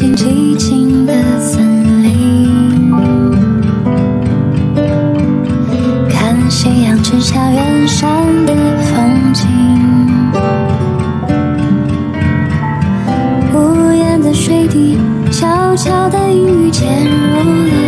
进寂静的森林，看夕阳之下远山的风景，无言的水滴，悄悄的阴雨渐入了